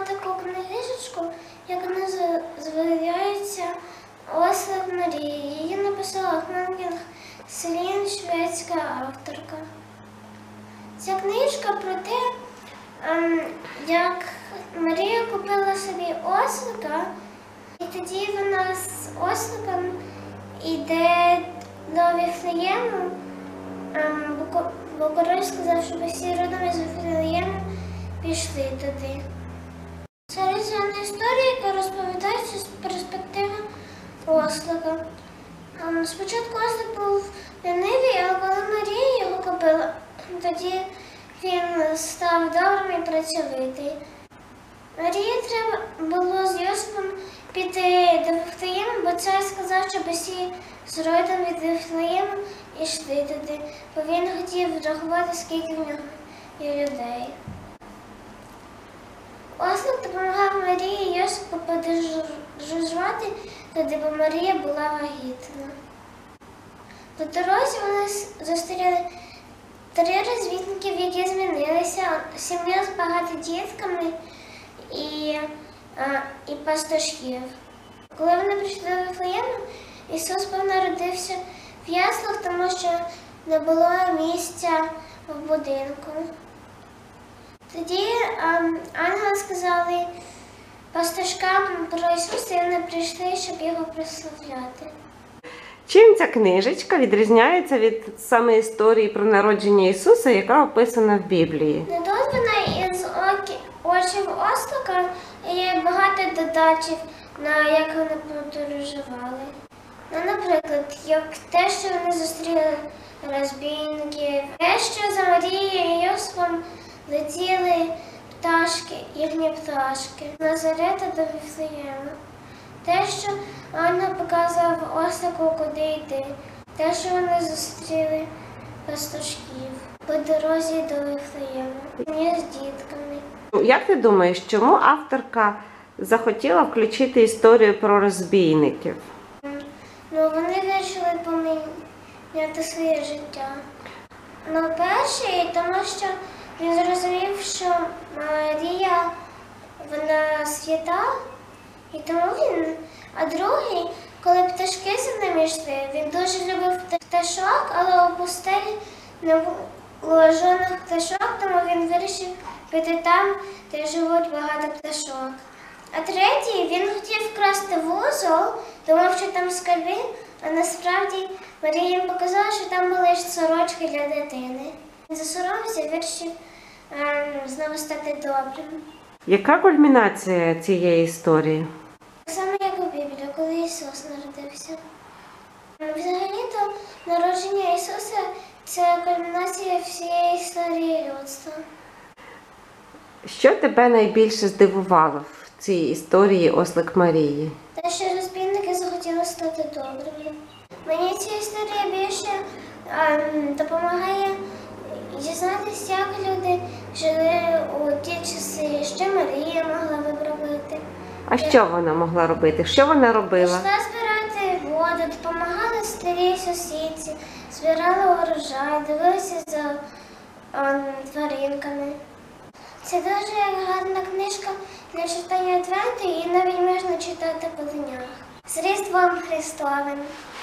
таку книжечку, як називається «Ослик Марії». Її написала Хмангінг Селін, шведська авторка. Ця книжка про те, як Марія купила собі ослика, і тоді вона з осликом йде до Віфлеєму, бо король сказав, щоб всі родом із Віфлеєму пішли туди. Це різдвяна історія, яка розповідається з перспективи ослика. Спочатку ослик був лінивий, але коли Марія його купила, тоді він став добрим і працьовитий. Марії треба було з Йосипом піти до Вифлеєму, бо цар сказав, щоб всі з родом від Вифлеєму йшли туди, бо він хотів врахувати, скільки в нього є людей. Ослик допомагав Марії і Йосипу подорожувати туди, бо Марія була вагітна. По дорозі вони зустріли 3 розвідників, які змінилися, сім'ю з багатодітками і пастушків. Коли вони прийшли до Вифлеєму, Ісус народився в яслах, тому що не було місця в будинку. Тоді ангели сказали пастушкам про Ісуса, і вони прийшли, щоб його прославляти. Чим ця книжечка відрізняється від саме історії про народження Ісуса, яка описана в Біблії? Недозвана із очів ослика є багато додачів, на як вони подорожували. Наприклад, як те, що вони зустріли розбійників, те, що за Марією і Йосипом летіли пташки, їхні пташки, з Назарета до Віфлеєму. Те, що ангел показував ослику, куди йти. Те, що вони зустріли пастушків по дорозі до Віфлеєму, з дітками. Як ти думаєш, чому авторка захотіла включити історію про розбійників? Вони вирішили поміняти своє життя. Перший, тому що він зрозумів, що Марія, вона свята, і тому він. А другий, коли пташки за ним йшли, він дуже любив пташок, але у пустелі не було жодних пташок, тому він вирішив піти там, де живуть багато пташок. А третій, він хотів вкрасти вузол, думав, що там скарби, а насправді Марія їм показала, що там були сорочки для дитини. Він засоромився і вирішив знову стати добрим. Яка кульмінація цієї історії? Саме як у Біблії, коли Ісус народився. Взагалі-то народження Ісуса – це кульмінація всієї історії людства. Що тебе найбільше здивувало в цій історії «Ослик Марії»? Те, що розбійники захотіли стати добрими. Мені ця історія більше допомагає дізнатися, як люди жили у ті часи, що Марія могла виправити. А що вона могла робити? Що вона робила? Пішла збирати воду, допомагала старій сусідці, збирала урожай, дивилася за тваринками. Це дуже гарна книжка для читання Адвенту, її навіть можна читати по днях. З Різдвом Христовим!